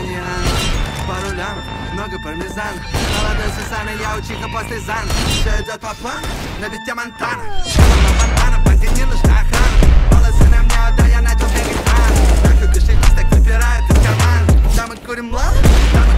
Маньяк по рулям, много пармезан. Молодой Сусана, я учиха после зан. Все идет по плану, но ведь я Монтана. Фонтана, банде не нужна охрана. Волосы на мне, да я начал бегать рано. Так и кошель так выпирает из кармана. Да мы курим лаву, да мы